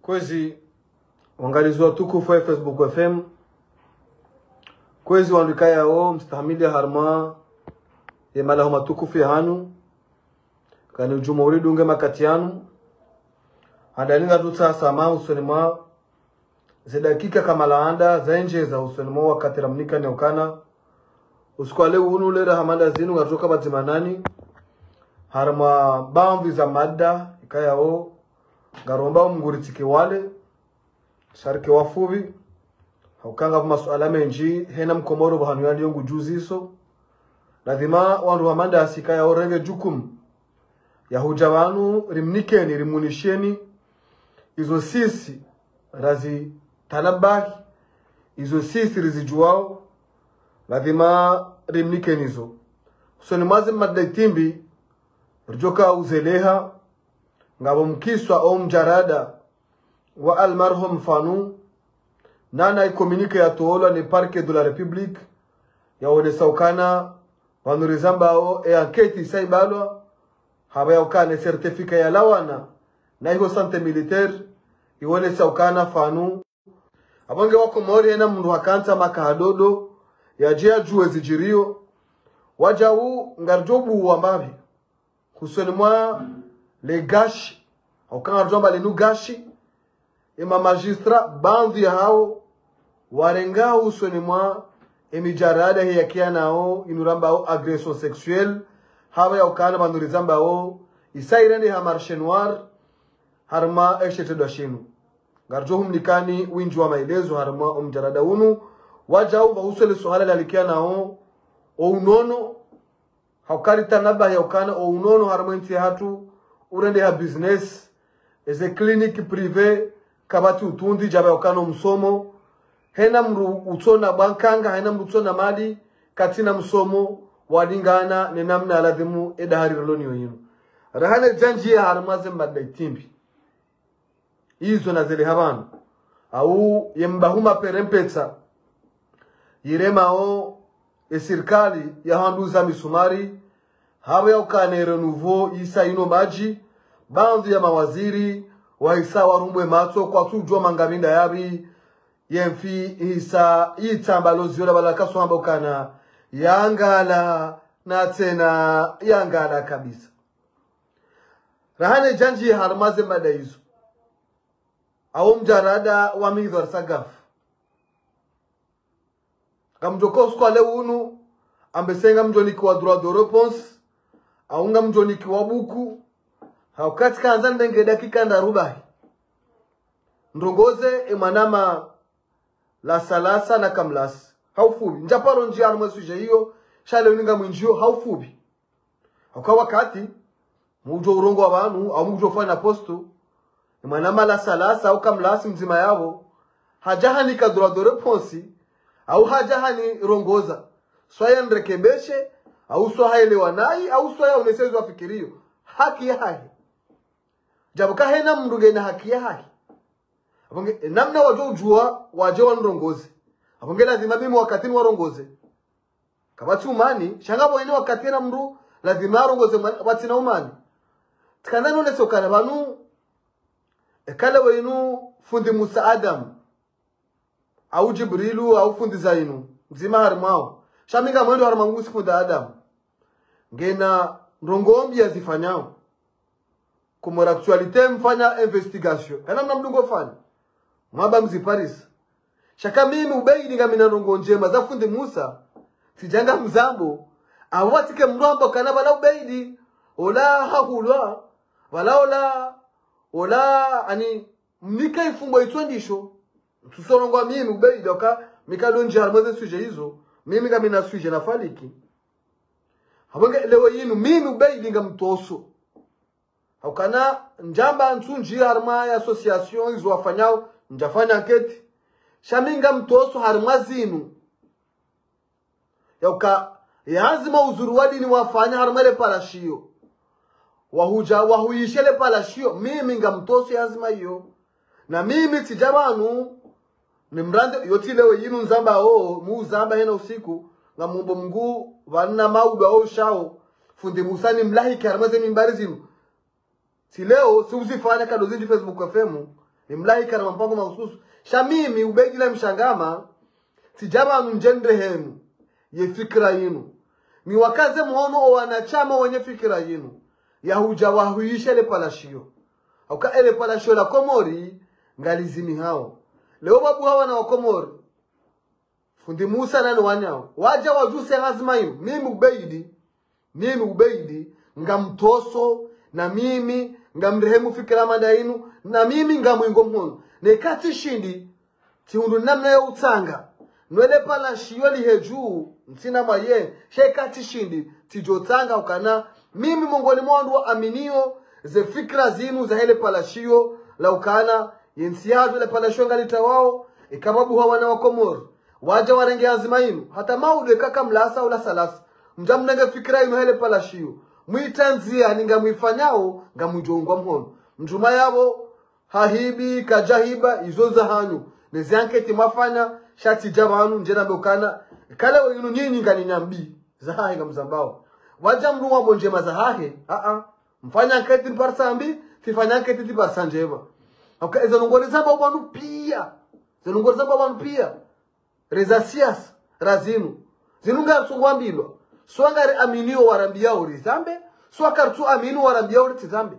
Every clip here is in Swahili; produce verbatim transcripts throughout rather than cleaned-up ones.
Kwezi wangalizi wa tukufu ya Facebook F M. Kwezi wanduka yao mstahamili harma ya malahuma tukufu ya hanu. Kani ujumuri dunge makati yanu. Handalinga duta sama usonima. Zidakika kamalaanda zenje za usonima wakati ramnika neokana. Uskwale unu lera hamanda zinu ngatoka batimanani. Harma bambi za mada ikaya o. Garomba mguritiki wale. Sharike wafubi. Haukanga masuala menji. Hena mkomoro bahanu yali yongu juzi iso. Lazima wandu hamanda asikaya o renge jukum. Yahuja wanu rimnikeni rimunisheni. Izo sisi razi tanabaki. Izo sisi rizijuao. Lazima rimnikeni izo. So ni mazi madaitimbi. Rjoka uzeleha. Ngabo mkiswa au mjarada wa almarhum Fanu nana ikomunike ya toolo ni parke de la Republique ya wode saukana wanurizamba o e anketi saibalwa haba ya ukane certificat ya lawana na hiyo sante militaire iwone saukana Fanu abonge wako mori ena mndu wakanta makahadodo ya jia juwe zijirio waja huu ngarjobu wambabi kusoni mwa le gashi au kanga jomba le nu gashi ema magistra bandi ya hao warenga usoni mwa emijarada ya kiana o inuramba o agression sexuelle hawa ya ukana manurizamba o isairende ha marché noir harma eshete do shinu garjohum nikani winju wa maelezo harma umjarada unu waja u usole suhala la likiana o o unono haukari tanaba ya ukana o unono harma inti hatu urende ha business eze clinique privé kabati utundi jabe okano msomo hena mru utona bankanga hena mru utona mali katina msomo wadingana ne namna aladhimu edahari roloni yinu rahane janji ya harmaze mbadaitimbi hizo na zile habanu au yembahuma perempetsa yirema o esirkali ya handuza misumari hawe ya ukane renouveau isa ino maji bandu ya mawaziri wa isa warumbwe mato kwa tujua mangabinda yabi yemfi isa itambalozi yola balakaso hamba ukana yangala na tena yangala kabisa rahane janji harmaze mada hizo au mjarada wa midhar sagaf kamjokos kwa leunu ambesenga mjoniki wa droit de réponse aunga mjoniki wa buku haukati kanza ndenge dakika ndarubahi ndongoze emanama la salasa na kamlasi haufubi njaparo njia alumwe suje hiyo shale uninga mwinjio haufubi hauka wakati mujo urongo wa banu au mujo fana posto emanama la salasa au kamlasi mzima yabo hajahani kadura de réponse au hajahani rongoza swaya nrekebeshe au swaya elewanai au swaya unesezo wafikirio haki ya haki jabuka hena mnduge na haki ya haki abonge namna wajo ujua waje wanrongoze abonge lazima mimi wakati ni warongoze kabati umani shangabo ene wakati na mndu lazima warongoze bati na umani tikana none sokana banu ekala wenu fundi Musa Adam au Jibrilu au fundi Zainu mzima harmao shaminga mwendo harmangusi fundi Adam ngena ndongombi yazifanyao kumora actualité mfanya investigation kana mna mdungo fanya mwaba mzi Paris shaka mimi ubeidi ngamina ndongo njema za fundi Musa sijanga mzambo awatike mrombo kana bala ubeidi ola hakulwa wala ola ola ani mika ifumbo itwendisho tusorongo mimi ubeidi oka mikadonje harmaze suje hizo mimi ngamina suje na faliki habonge lewe yinu mimi ubeidi ngamtoso haukana njamba nsunji harma ya association izo wafanyao njafanya anketi shaminga mtoso harma zinu yauka yazima uzuru wadi ni wafanya harma le palashio wahuja wahuishele palashio mimi nga mtoso yazima hiyo na mimi tijabanu ni mrande yotilewe yinu nzamba o mu zamba hena usiku nga mumbo mguu vanna maudo au shao fundi Musa ni mlahi harma zenu mbari zinu si leo si uzifanya kado zinji Facebook F M ni mlaika na mpango mahususu shamimi ubegile mshangama sijaba mjendre henu ye fikra yenu ni wakaze muono o wanachama wenye fikra yenu ya hujawahuisha ile palashio au ka ile palashio la Komori ngalizimi hao leo babu hawa na wakomori fundi Musa na wanyao waja wajuse lazima hiyo mimi ubeidi mimi ubeidi ngamtoso na mimi ngamrehemu fikra madainu na mimi ngamwingo mhono nekati shindi tiundu namna ya utanga nwele pala shiyo liheju ntina maye shekati shindi tijotanga ukana mimi mongoni mwandu wa aminio ze fikra zinu za hele pala shiyo la ukana yensiadu le pala shiyo ngalita wao ikababu hawa na wakomori waja warenge azimainu hata maude kaka mlasa ula salasa mjamnenge fikra inu hele pala shiyo mwitanzia ninga mwifanyao nga mwijongwa mhono mjuma yabo hahibi kajahiba izo za hanyu nezi anketi mafanya shati jabanu njena mbukana kale wa inu nyinyi nga ninyambi zahahe nga mzambao waja mruwa bonjema zahahe aa mfanya anketi mparsambi fifanya anketi tiparsanjema hauka eza nungore zamba wanu pia zenungore zamba wanu pia reza sias razinu zinunga sungwambilo swangari aminio warambia uri zambe swakartu aminu warambia uri tizambe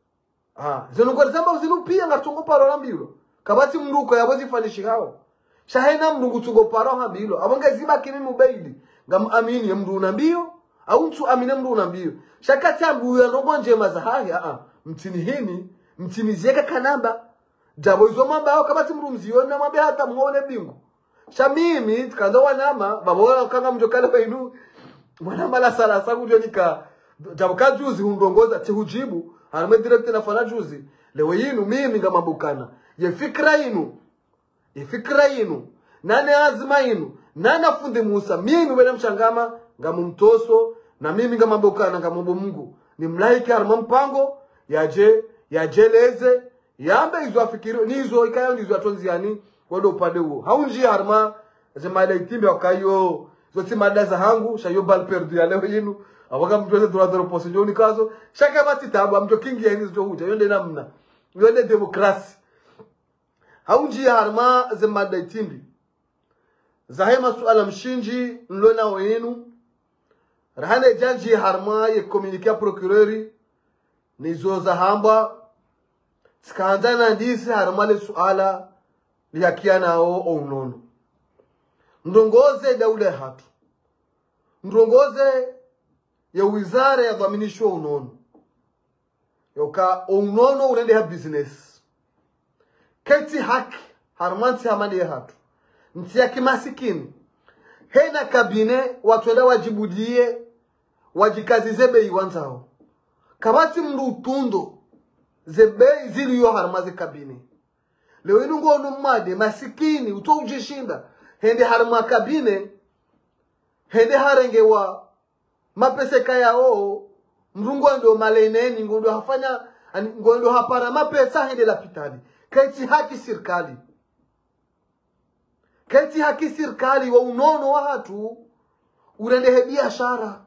ah zenungore zamba zinu pia ngatungo paro rambilo kabati mnduko yabo zifanishi hao shahena mndugu tungo paro hambilo abonga ziba kimi mubeidi ngam amini mndu nambio au mtu amine mndu nambio shakati ambu ya ndongo njema za hahi ah mtini hini mtini zieka kanamba jabo izo mamba hao kabati mndu mziona mambe hata muone bingu shamimi kando wanama babora kanga mjokale bainu mwana mala sala sangu jonika jabo kajuzi hundongoza tihujibu harame direct na fana juzi leo yinu mimi ngamabukana ye fikra yinu ye fikra yinu nane azma yinu nana fundi Musa mimi wena mshangama ngamumtoso na mimi ngamabukana ngamombo Mungu ni mlaika harama mpango yaje yajeleze yambe izo afikiro nizo ikayo nizo atonziani wado upande huo haunji harma zemaila itimbe wakayo zote madaza hangu shayo bal perdu ya leo yinu awaga mtuweze turadoro posi njoni kazo shaka bati tabu mtu kingi ya hizo huja yonde namna yonde demokrasi haunji harma zemaila itimbe zahema suala mshinji nlona wenu rahane janji harma ye komunikia procureri nizo za hamba tikaanzana ndisi harma le suala liyakiana o unono ndongoze daule hatu ndongoze ya wizara ya dhaminisho unono yoka unono urende ha business keti haki harmanti hamani ya hatu nti ya kimasikini hena kabine watuenda wajibudie wajikazi zebe iwantao kabati mndu utundo zebe zili yo harmazi kabine leo inu ngono mmade masikini uto ujishinda hende harma kabine hende harenge wa mapeseka yao mrungo ndo maleneni ngondo hafanya ngondo hapara mapesa hende la pitali kati haki serikali kati haki serikali wa unono watu urende biashara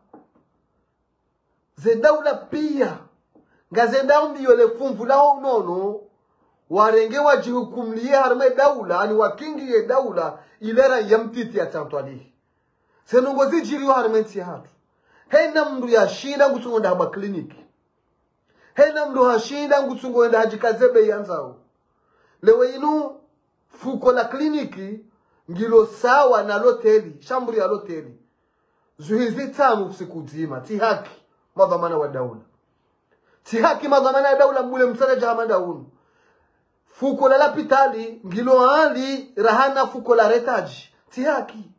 ze daula pia ngazenda ndiyo le fumvu la unono warenge wajihukumlie harma daula ani wakingi ye daula ilera yamtiti ya tantwali senongozi jiri wa harmenti hatu hena mndu ya shinda ngutungo nda haba kliniki hena mndu ha shinda ngutungo nda hajikazebe yanzao lewe inu fuko la kliniki ngilo sawa na loteli shamburi ya loteli zuhizi tamu siku zima ti haki madhamana wa daula ti haki madhamana ya daula mbule msana jahamanda unu fuko la lapitali ngilo ali rahana fuko la retaji ti haki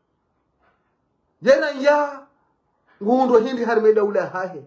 jena ya ngundo hindi harme daula hahe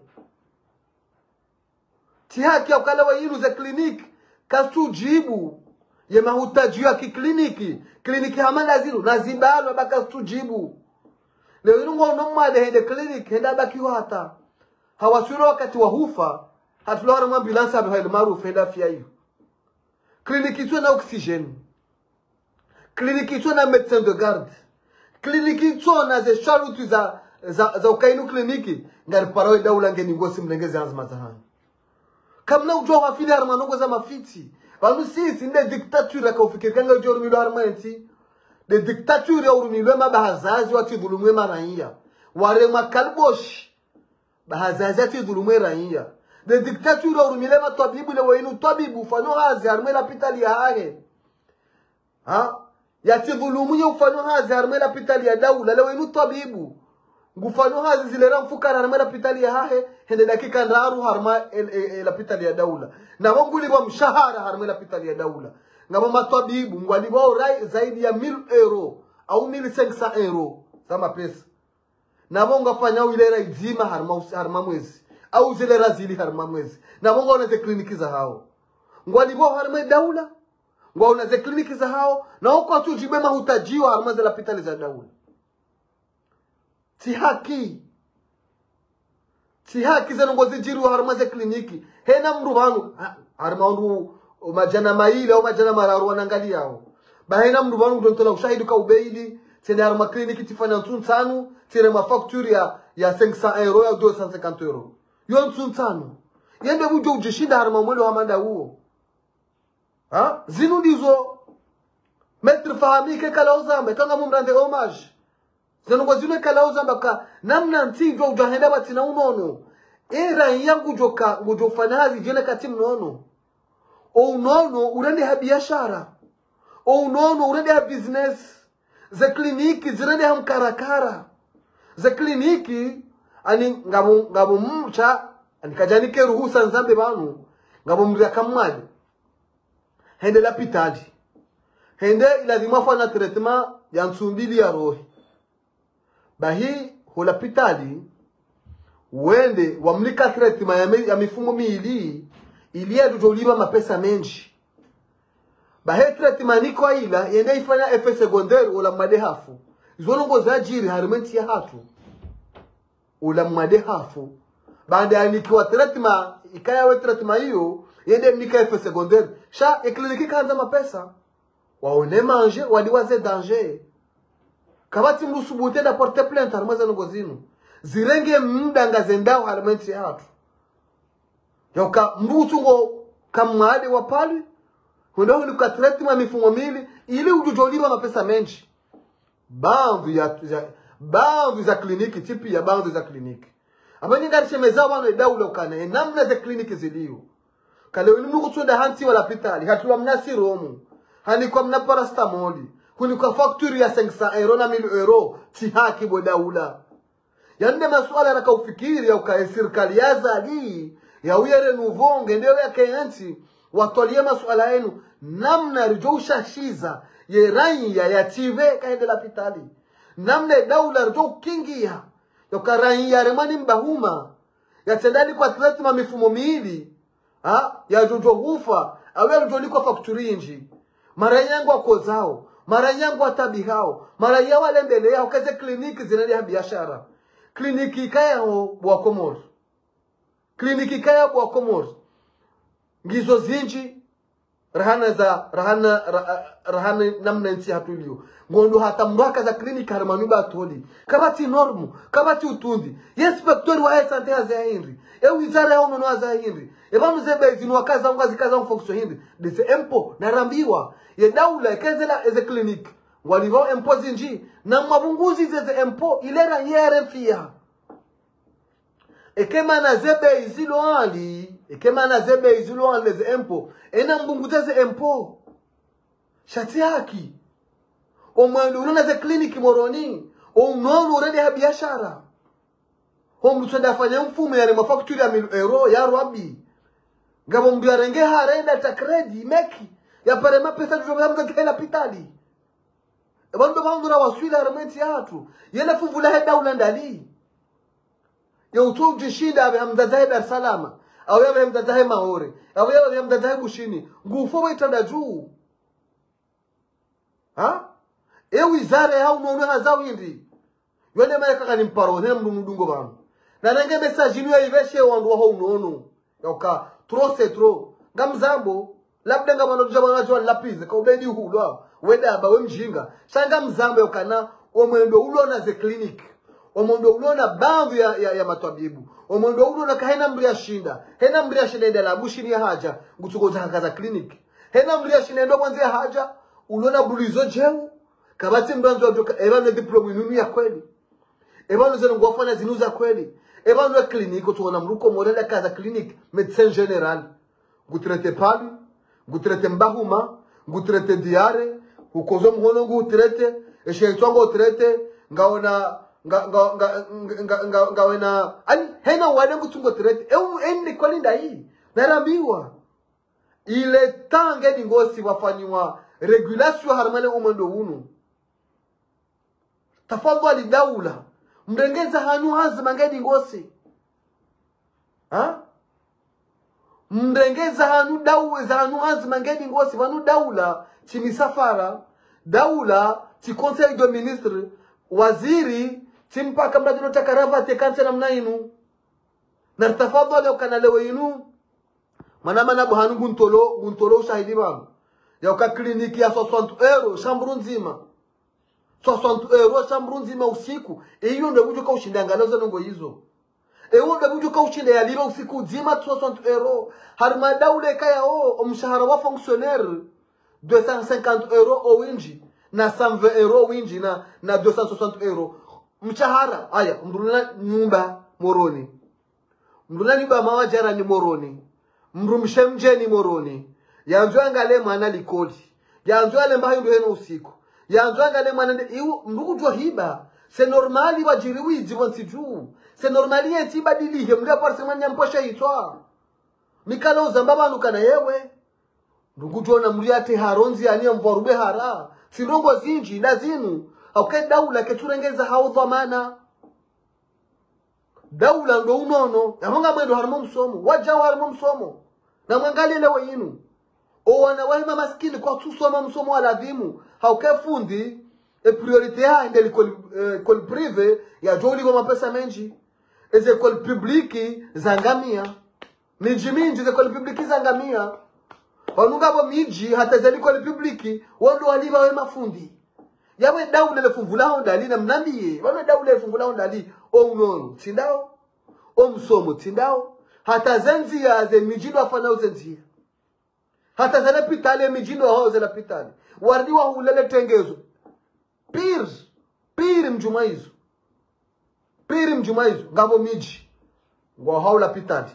ti haki ya ukala wa ilu za kliniki kastu jibu ye mahutaji ya kikliniki kliniki hamanda zilu na zibalo baka kastu jibu leo ilu ngono mwade hende kliniki henda baki wata hawasuro wakati wa hufa hatulawara mwambulansa abu haile marufu henda fia iyo kliniki tuwe na oksijeni kliniki tuwe na medecin de garde kliniki tuwe na ze sharutu za za, za ukainu kliniki ngari parawe daula ngeni ngosi mlengezi hanzima zahani kamna ujua wafili harma nongo za mafiti banu sisi nde dictature ka ufikirikanga ujua urumilo harma enti de dictature ya urumilo mabahazazi wati dhulumwe maraiya ware makalbosh bahazazi wati dhulumwe raia de dictature ya urumilo matwabibu le wainu twabibu fano hazi harma la pitali ya hahe ha yati dhulumu ya ufano hazi harma la pitali ya daula le wainu twabibu ngufano hazi zilera mfukara harma la pitali ya hahe hende dakika ndaru harma la pitali ya daula na wanguli wa mshahara harma la pitali ya daula ngabo matwabibu ngwali wao rai zaidi ya mil euro au mil cinq cents euro sama pesa na wonga fanya ile rai zima harma harma mwezi au zile razili harma mwezi na wonga wana ze kliniki za hao ngwali wao harma daula ngwa una ze kliniki za hao na huko watu jibe mahutajiwa harma za la pitali za daula si haki si haki za ngozi jiru harma za kliniki hena mrubanu harma ndu majana maile au majana mararu wanangalia hao bahena mrubanu ndo ntola ushahidi ka ubeili tena harma kliniki tifanya ntunu tena mafacture ya ya cinq cents euro ya deux cent cinquante euro yo ntunu yende bujo ujishinda harma mwele wa manda huo ha zinu ndizo metri fahamike kala uzambe kanga mumrande homage zenu zinu kala uzamba ka namna ntijo ujahenda batina unono era yangu joka ngujofanya hazi jene kati mnono o unono urende ha biashara o unono urende ha business za kliniki zirende ha mkarakara za kliniki ani ngabu ngabu mcha ani kajanike ruhusa nzambe banu ngabu mria kamali hende la pitali hende lazima fanya treatment ya nsumbili ya roho bahi hola pitali wende wamlika treatment ya mifumo miili ili yadujoliwa mapesa menji bahe treatment niko ila yende ifanya effet secondaire ola madehafu izonongo za jiri harimenti ya hatu ola madehafu baada ya nikiwa treatment ikaya we treatment hiyo yende mnika effet secondaire sha ekliniki kanza mapesa waone manje waliwaze danger kabati mrusubute da porter plainte harmaza ngozinu zirenge mdanga zendao harimenti ya hatu yoka mbutu ngo kamwade wa pali hundo ni kwa treatment mifumo mili ili ujujoliwa mapesa menji bandu ya, ya bandu za kliniki tipi ya bandu za kliniki abanye ngarishe meza wano daula ukane namna za kliniki ziliyo kale ulimu kutunda hanti wala pitali hatula mnasi romu hani kwa mna parastamoli kuni kwa facture ya cinq cents euro na mille euro ti haki bo daula yande masuala na kaufikiri ya ukae serikali ya zali ya uyere nuvonge ndio ya kenyanti watolie masuala yenu namna rijosha shiza ye raiya ya tive kaende la pitali namna daula rijo kingia yoka raiya remani mbahuma ya tendani kwa treatment mifumo miili ha ya jojo hufa awe rijo kwa factory inji mara yangu akozao mara yangu atabihao mara ya wale mbele yao kaze kliniki zinali biashara kliniki kaya wa Komoro kliniki kaya wa Komoro ngizo zinji rahana za rahana ra, rahana namna nsi hatulio ngondo hata mwaka za kliniki harmanuba atoli kabati normu kabati utundi inspector wa sante za Henry e wizara ya unono za Henry e bamu zebe zinu wakaza ungazi kaza mfokso Henry dese empo narambiwa ye daula kezela eze kliniki walivo empo zinji na mabunguzi zeze empo ilera yere fia ekema na zebe izilo ali ekema na zebe izilo ali ze empo ena mbunguteze empo shati haki o mwendo uruna ze kliniki moroni o mnono urende ha biashara ho mtunda afanya mfumo ya mafacture ya mil euro ya rabi ngabo mbiarenge harenda ta credit meki ya pare mapesa tujobaza kila pitali bando bandu na waswila remeti yatu yena fuvula he daula ndali ya utoje shida abe hamdadae Dar Salama au yabe hamdadae Mahore au yabe hamdadae Bushini ngufo waitanda juu ha e wizara ya unono hazao hindi yone maya kaka ni mparo ne mdungo banu na nange message ni yiveshe wandu wa unono yoka trop c'est trop ngamzambo labda ngabano jabana jwa lapize ka ubedi hulwa weda ba we mjinga shanga mzambo yokana omwendo ulona ze clinic omondo ulona bandu ya, ya, ya matabibu omondo ulona kahena mbria shinda hena mbria shinda ndela bushini ya haja ngutuko za clinic hena mbria shinda ndo mwanzo ya haja ulona bulizo jeu kabati mbanzo adoka ebano diploma nunu ya kweli ebano zeno ngofanya zinuza kweli ebano clinic tuona mruko modela kaza clinic médecin général ngutrete palu ngutrete mbahuma ngutrete diare ukozo mhono ngutrete esheitwango utrete ngaona nga nga nga nga nga ngawena ani hena wale ngutungo trete eu ende kwalinda hii narambiwa ile tange dingosi wafanywa regulation harmane umendo unu tafadhali daula mrengeza hanyu hazima ngedi ngosi ha mrengeza hanyu daula za hanyu hazima ngedi ngosi vanu daula chini safara daula ti conseil de ministre waziri timpaka mradino takaravate kansela mnainu na tafadhali ukanalewe inu manama na buhanu guntolo guntolo shahidi bangu ya uka kliniki ya soixante euro shamburu nzima soixante euro shamburu nzima usiku iyo ndo bujuka ushindangana zo ngo hizo eyo ndo bujuka ushinde ya lilo usiku nzima soixante euro harma daule kaya o mshahara wa fonctionnaire deux cent cinquante euro o winji na cent vingt euro winji na na deux cent soixante euro mshahara aya mruna nyumba moroni mruna nyumba mawajara ni moroni mrumshemje ni moroni yanzo angale mwana likoli yanzo ale mbayo ndo heno usiku yanzo angale mwana iwo ndukujwa hiba c'est normali wajiri wiji wansiju c'est normali yeti badilihe mlia parse mwanya mposha hitwa mikalo zambaba nukana yewe ndukujwa na mliate haronzi ani mvorube hara sirongo zinji lazinu okay daula keturengeza hao dhamana daula ndo unono yamonga mwendo harimo msomo wajao harimo msomo na mwangalie lewe yinu o wana wahima maskini kwa tusoma msomo wa ladhimu hauke fundi e priorite ya inde l'école privé ya joli kwa mapesa menji eze école publique zangamia miji minji ze école publique zangamia wanunga bo miji hata ze école publique wando waliba we mafundi yawe daule le fungula ondali na mnambiye wana daule le fungula ondali o unono tindao o msomo tindao hata zenzi ya ze mijino afana uzenzi hata zana pitale mijino hao zana pitale wardiwa hulele tengezo pir pir mjumaizo pir mjumaizo ngabo miji ngwa haula pitali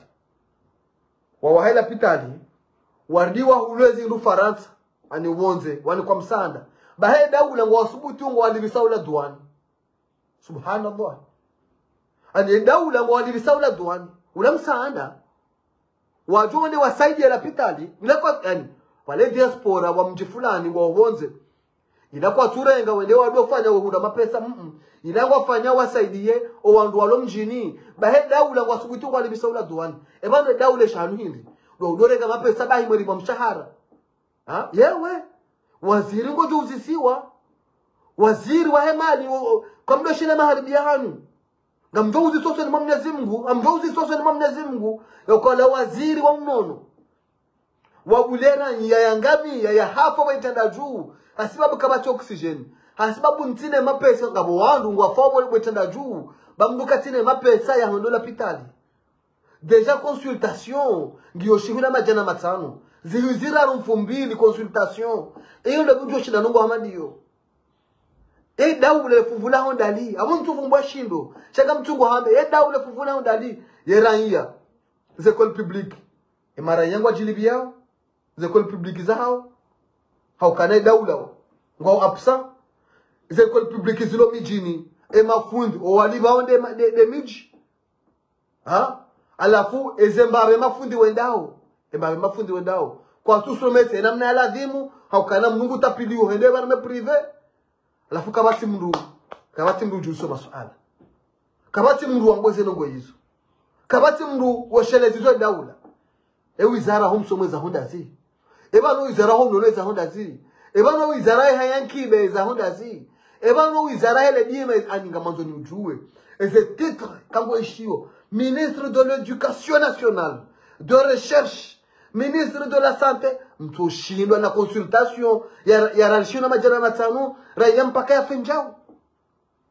wa wahala pitali wardiwa hulezi ndu Faransa ani wonze wani kwa msanda bahe daula ngwa subuti ngwa walibisaula duani subhanallah ani daula ngwa walibisaula duani ula msanda wajone wasaidi la pitali ilakwa yani wale diaspora wa mji fulani wa wonze ilakwa turenga wende wado fanya huda mapesa mm ilakwa fanya wasaidie o wandu walo mjini bahe daula ngwa subuti ngwa walibisaula duani e bando daula shanu hindi ndo dorenga mapesa bahi mweri mwa mshahara ha yewe waziri ngojo uzisiwa waziri wa hemali kwa mdo shile maharibi ya hanu ngamjouzi sose ni Mwenyezi Mungu amjouzi sose ni Mwenyezi Mungu yokola waziri wa mnono wa bulera ya yangami ya, ya hapo waitanda juu hasibabu kabacho oxygen hasibabu ntine mapesa ngabo wandu ngwa fobo waitanda juu bamduka tine mapesa ya hondola pitali deja consultation ngiyo shihuna majana matano zihuzira rumfumbili consultation iyo ndo bujo shida nongo hamadiyo e daule fuvula hondali amuntu vumbwa shindo chaka mtungo hambe e daule fuvula hondali yerania ze école publique e mara yangu ajilibia ze école publique za hao hao kana daula ngwa absa ze école publique zilo mijini e mafundi o waliba onde de, de miji ha alafu ezembabe mafundi wendao embabe mafundi wendao kwa tusomete namna ya ladhimu hao kana mungu tapiliyo hende bana privé alafu kabati mndu kabati mndu juso masuala kabati mndu wangoze nongo hizo kabati mndu washelezizo daula e wizara homsomwe za honda zi e bano wizara homno za honda zi e bano wizara hayankibe za honda zi e bano wizara hele dime aninga manzo ni mjue et ce titre kambo ishio ministre de l'éducation nationale de recherche ministre de la santé mtu shindwa na consultation ya ya ralishio na majana matano raia mpaka ya fenjao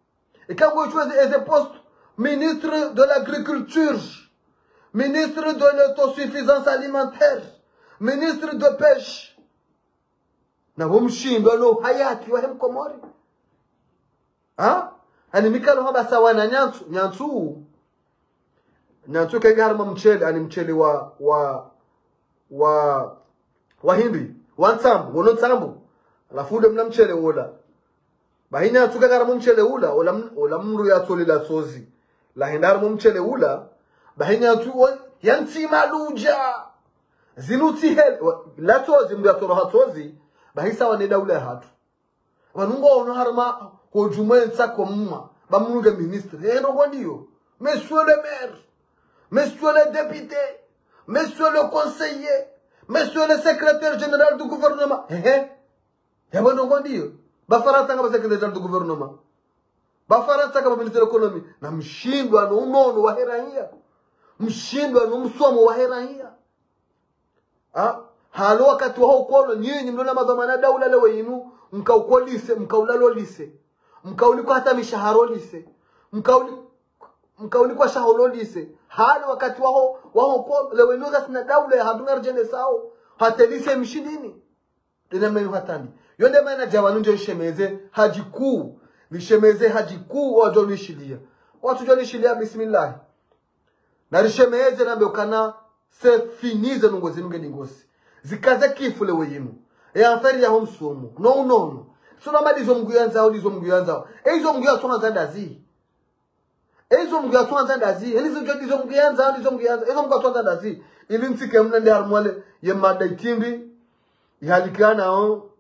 Et quand vous choisissez des postes, ministre de l'agriculture, ministre de l'autosuffisance alimentaire, ministre de pêche, na wumshindwa no hayati wa Komori. Ha? Ani mikalo haba sawa na nyantu, nyantu. Nyantu kenga harma mchele, ani mchele wa wa wa wa hindi, wa nsambu, wono nsambu. Alafu ule mna mchele ula. Bahi nyantu kenga harma mchele ula, ola ola mru ya toli la sozi. La hindarma mchele ula, bahi nyantu yanti maluja. Zinuti hel, la sozi mru ya tolo hatozi. Bahisa wane daula hatu. Wanungo ono harma hojumen sa komuma. Ba munuga ministre. Eh no wandiyo. Monsieur le maire. Monsieur le député. Monsieur le conseiller. Monsieur le secrétaire général du gouvernement. Eh eh. Yaba no wandiyo. Ba Faransa nga ba secrétaire du gouvernement. Ba Faransa nga ba ministre de l'économie. Na mshindwa no unono wa herahia. Mshindwa no msomo wa herahia. Ah. Halo wakati wao kono nyinyi mnaona madhamana daula lewe yinu mkaukolise mkaulalolise mkauliko hata mishaharo lise mkauli mkauliko shaholo lise halo wakati wao wao kono lewe yinu gasina daula haduna rjene sao hata lise mshindini tena mimi hatani yonde maana jawanu ndio shemeze haji kuu lishemeze haji kuu wajo lishilia watu jo lishilia bismillah na lishemeze na mbokana se finize nungozi nunge ngosi zikaze kifule weyinu e aferi ya homsumu no no no sona malizo mguyanza au lizo mguyanza ezo mguya tsona zandazi ezo mguya tsona zandazi elizo lizo mguyanza au lizo mguyanza ezo mguya tsona zandazi ilintike mna ndi harmwale ye madaitimbi yalikana o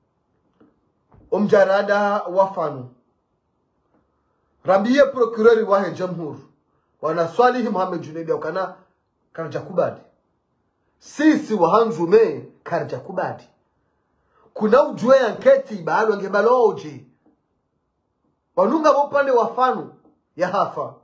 omjarada wafanu Rabiye procureur wa jamhur wana Swalih Muhammad Junaid wakana karja kubadi sisi wahanzume karja kubadi kuna ujue anketi baado ngebaloje wanunga bopande wafanu ya hafa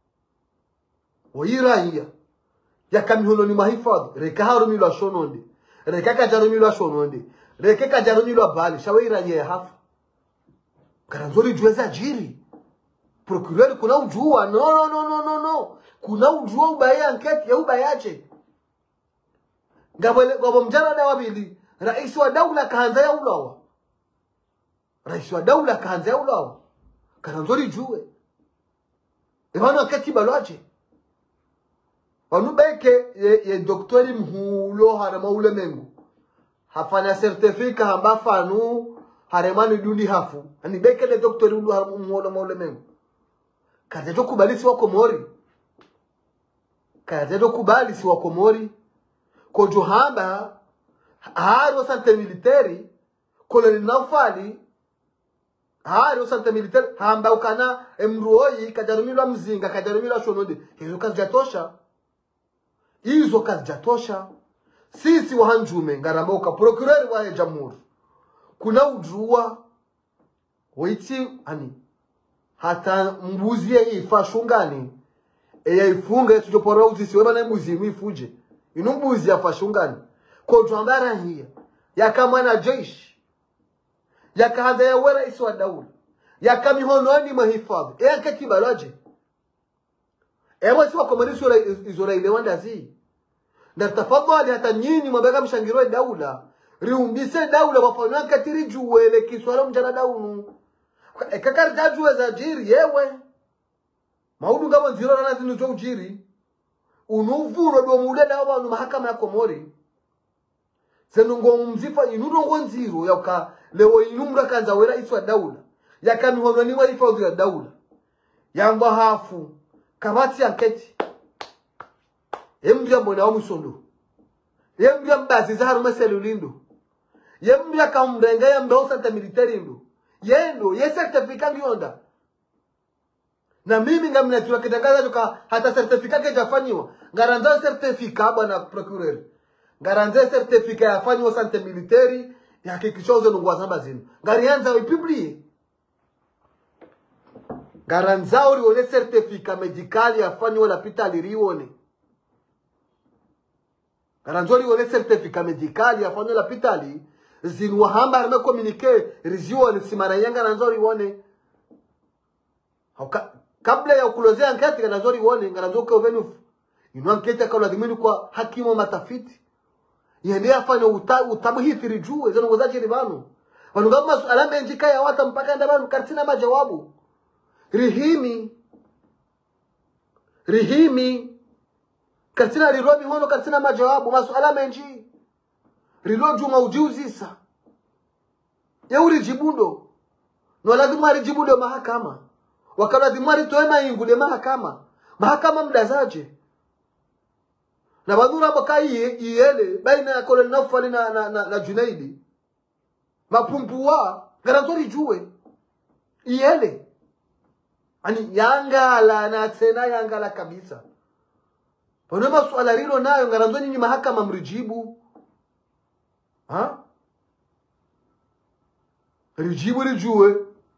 oiraiya ya kamihono ni mahifadhi reka harumi lwa shononde reka kajarumi lwa shononde reka kajarumi lwa bali shawairanye ya hafa karanzori jueza jiri procureur kuna ujua no no no no no no kuna ujua ubaye anketi ya ubayaje ngabole ngabo mjana na wabili rais wa daula kaanza ya ulawa rais wa daula kaanza ya ulawa karanzori juwe ebana kati balwaje wanu beke ye, ye doktori mhulo harama ule mengu hafanya certificat hamba fanu haremani dundi hafu ani beke le doktori ulu harama mhulo maule mengu kaje jo kubali si wa Komori kaje jo kubali si wa Komori kojo hamba haro sante militari koloni nafali haro sante militari hamba ukana emruoi kajarumilwa mzinga kajarumilwa shonode hizo kazi jatosha hizo kazi jatosha sisi wahanjume ngaramoka procureur wa jamhuri kuna ujua waiti ani hata mbuzie ifashungani eya ifunga tujopora uzisi weba na mbuzi mwifuje inumbuzi ya fashungani kwa tuambara hiya yakamana jeshi yakahadha ya wera isi wa daula yakamihononi mahifadhi eya katiba loje ewa siwa komanisi izora ile wanda zi na tafadhali hata nyini mwabeka mshangirwa daula riumbise daula wafanya katiri juwele kiswala mjana daunu ekakari kajuwe za jiri yewe maudu ngabo nziro na zinu jo ujiri unuvuro do muleda abantu mahakama ya Komori senungo mzifa inudongo nziro yaka lewo inumra kanza wera iswa daula yakamihono ni wa ifadhi ya daula yamba hafu kamati ya keti yembya mbona wa musondo yembya mbazi za haruma selulindo yembya kamrenga ya mbao santa militari ndo yendo ye certificate ngionda na mimi ngamna tuwa kitangaza tuka hata certificate jafanywa ngaranza certificate bwana procureur ngaranza certificate yafanywa sante militari yakikishoze nungwa zamba zinu ngarianza ipublie ngaranza uri ole certificate medical yafanywa la hospitali rione ngaranza uri ole certificate medical yafanywa la hospitali zinu hamba arme communique rizione simara yanga ngaranza uri one hauka kabla ya kulozea anketi kana zori uone kana zoke ovenu ino anketi akala dhimini kwa hakimu matafiti yende afanye utamhithiri juu ezo ngozaje ribano wanu kama alama njika ya wata mpaka ndabanu kartina majawabu rihimi rihimi kartina rirobi hono kartina majawabu masuala menji riloju maujuzisa ya uri jibundo no lazima rijibundo mahakama wakala dhimari toema ingude mahakama mahakama mdazaje na badura bakai yele baina ya Colonel Naufal na na, na, na Junaidi mapumpuwa garantori juwe yele ani yangala na tena yangala kabisa pone masuala rilo nayo garantori ni mahakama mrijibu ha rijibu rijuwe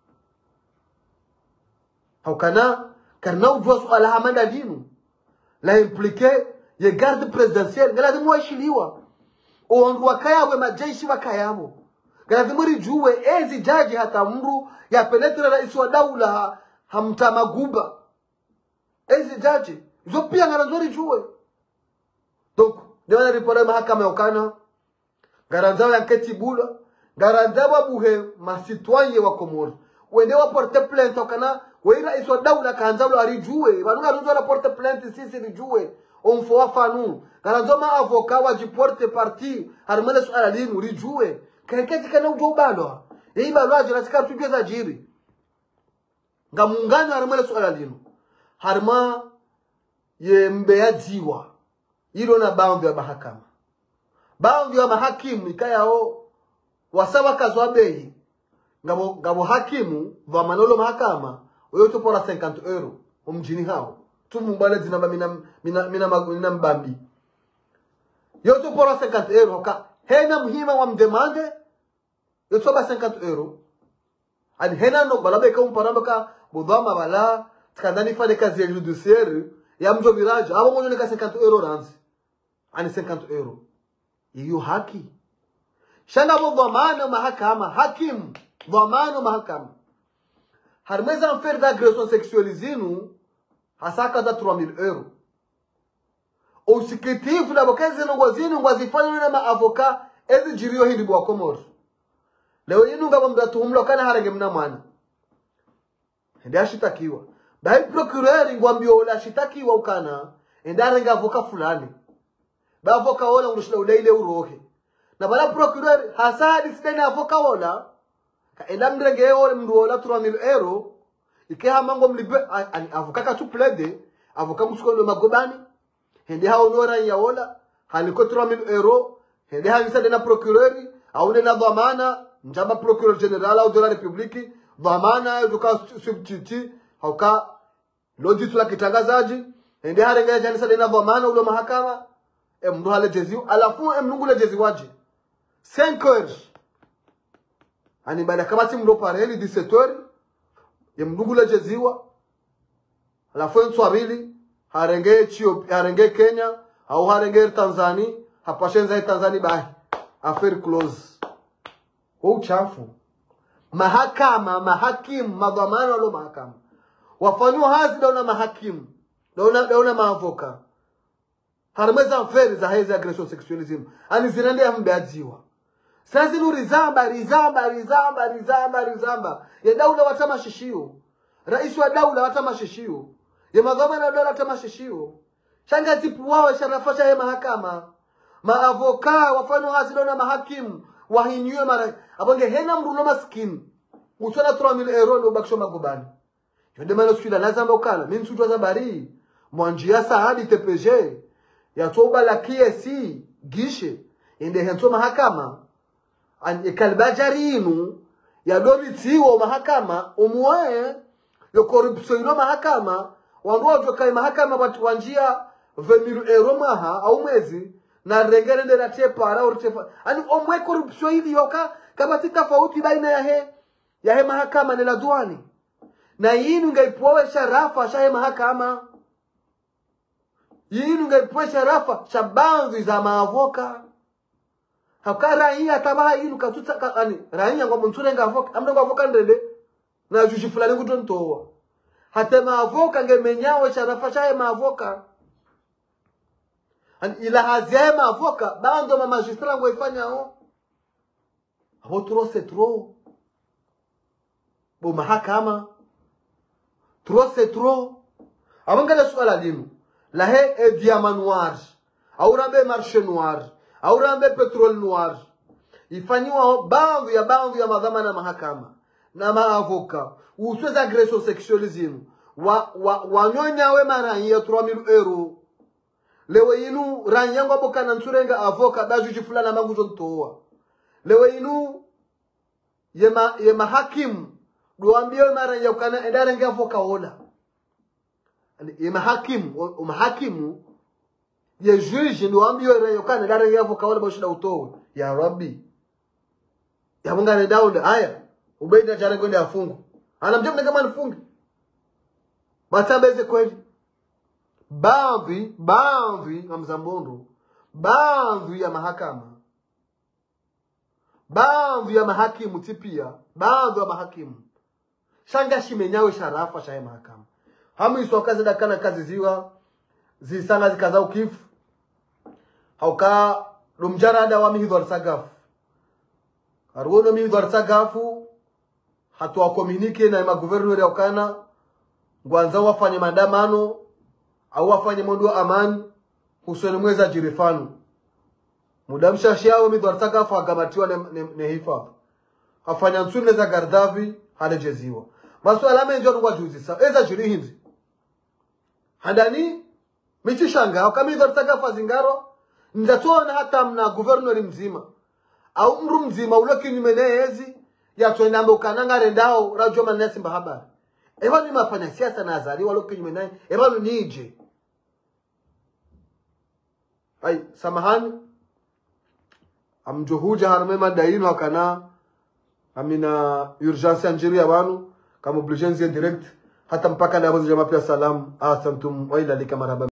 au kana karna ujua suala hamanda dinu la implique ye garde presidentielle ngala dimu washiliwa oondu wakayawe majeshi wakayamo ngala dimu rijuwe ezi jaji hata mru ya penetra rais wa daula hamta maguba ezi jaji zo pia ngala zori juwe donc dewana ripore mahakama yokana garanzao ya nketi bula garanzao buhe masitwanye wa Komoro wende wa porte plainte okana weira rais wa daula kanzalo arijuwe banunga runzo la porte plainte sisi rijuwe on fo afanu garanzoma avocat wa jiporte parti harmele suala linu rijuwe keketi kana ujo balo ei balo ajira sika tugeza jiri ngamuungano harmele suala linu harma ye mbeya dziwa ilo na bound ya mahakama bound ya mahakimu ikayao wasawa kazwabehi ngabo ngabo hakimu va manolo mahakama oyo topora cinquante euro umjini hao tumumbale zinamba mina mina mina, mina mbambi yoto pora cinquante euro ka hena muhima wa mdemande yoto ba cinquante euro ani hena no balabe ka umparamba ka budama bala skandani fane kazi ya judiciaire ya mjo viraja abo mwenye ka cinquante euro ranzi ani cinquante euro hiyo haki shanga bo dhamana mahakama hakim dhamana mahakama harmeza mfer d'agression sexuelle zinu hasaka za trois mille euros usikitifu na bokeze no ngwazinu ngwazifanya na maavoka ezi jirio hindi bwa Komoro leo yinu ngaba mdatuhumlo kana harenge mna mwana ndi ashitakiwa bai procureur ngwambio ula shitakiwa ukana endare ngavoka fulani ba avoka wala ngushila uleile urohe na bala procureur hasadi sidena avoka wala ka enda mrenge wala mnduola trois mille euros ikeha mango mlibe ani avoka ka tu plaide avoka muskondo magobani hende hao nora ya wala haliko trois mille euros hende hangisa dena procureur au na dhamana njama procureur general au de la republique dhamana yuka subtiti hauka lodi tula kitangazaji hende harenga janisa dena dhamana ulo mahakama e mndu hale jeziu alafu e mnungule jeziwaji cinq heures ani bana kama si mndo pareli dix-sept heures ye mndungule jeziwa alafu nswabili harenge chio harenge Kenya au harenge Tanzania hapashenza Tanzania bahi affair close kwa uchafu mahakama mahakimu madhamano lo mahakama wafanywa hazi dauna mahakimu dauna dauna maavoka harmeza affair za hizi agression sexualism ani zinende ambeajiwa sasa ni rizamba rizamba rizamba rizamba rizamba ya daula watama shishio rais wa daula watama shishio ya madhamana ya daula watama shishio shanga tipu wao sharafasha ya mahakama maavoka wafanywa hazi dauna mahakimu wahinywe mara abonge hena mrulo maskini usona trois mille euros ndo bakisho magobani yonde mano sikuila nazamba ukala mimi msujwa zabari mwanjia saadi T P G ya toba la K S C gishe ende hento mahakama an ekalbajarinu ya doritiwa mahakama umwe yo corruption no mahakama wanrojo kai mahakama watu wanjia vingt mille euros maha au mwezi na rengere ndera tepara urtefa ani omwe corruption hivi yoka kama tofauti baina ya he ya he mahakama na ladwani na yinu ngaipowe sharafa shahe mahakama yinu ngaipowe sharafa shabanzi za maavoka hakara hii atabaha yinu katuta ani raia ngwa mtsure ngavoka amdo ngavoka ndende na juji fulani kutontoa hata maavoka ngemenyawe sharafa chaye maavoka ila haziaye maavoka bando ma magistrat ngo ifanya ho abo trop c'est trop bo mahakama trop c'est trop abangala swala linu la he e diamant noir au rambe marché noir au rambe pétrole noir ifanywa bando ya bando ya madhama na mahakama na maavoka usweza agression sexualism wa wa wanyonya we maranyi ya trois mille euros lewe inu ranyango boka na nsurenga avoka bajuji fulana manguzo ntoa lewe inu yema yema hakim duambie maranyi ya kana endare nge avoka ola yema hakim o mahakimu ye juge duambie ranyi kana endare nge avoka ola boshida utoa ya rabbi ya munga ne daunda haya ubeida jana kwenda afungu anamjua kama nifunge batambeze kweli bambi bambi amzambondo bambi ya mahakama bambi ya mahakimu tipia bambi ya mahakimu shanga shimenyawe sharafa shaye mahakama hamu isokaze dakana kazi ziwa zisanga zikaza ukifu hauka lumjarada wa mihidwar sagafu arwono mihidwar sagafu hatu wakomunike na ma guverneur ya ukana ngwanza wafanye maandamano au wafanye mondo wa amani usoni mweza jirifanu mudamsha shiao midwartaka fa agamatiwa ne, ne, ne hifa afanya nsune za gardavi halejeziwa maswala menjo ngwa juzi sa eza jiri hindi handani michishanga au kama midwartaka fa zingaro ndatuona hata mna guverneur mzima au mru mzima uloki nimenezi ya tuendambe ukananga rendao rajo manesi mbahaba eba ni mafanya siasa na azali waloki nimenai eba nije ai samahani amjohuja harme madaino akana amina urgence anjiri abantu kama obligency direct hata mpaka na wazo jamaa pia salam asantum wa ila likamara.